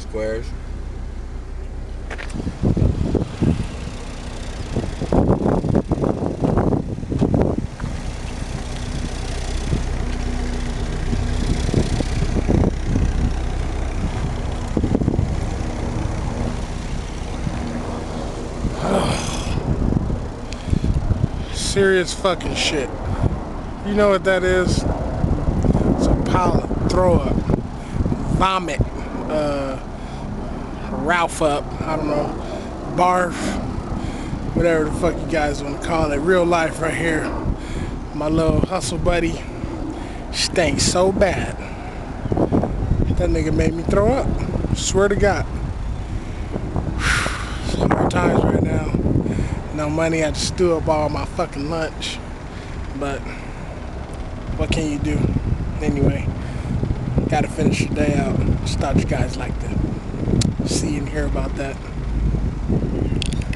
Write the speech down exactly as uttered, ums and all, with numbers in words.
squares. Serious fucking shit. You know what that is? It's a pile of throw up, vomit, uh, Ralph up, I don't know, barf, whatever the fuck you guys want to call it. Real life right here. My little hustle buddy stinks so bad. That nigga made me throw up. Swear to God. Some hard times right now. No money, I had to stew up all my fucking lunch. But what can you do? Anyway, gotta finish the day out. Just thought you guys like to see and hear about that.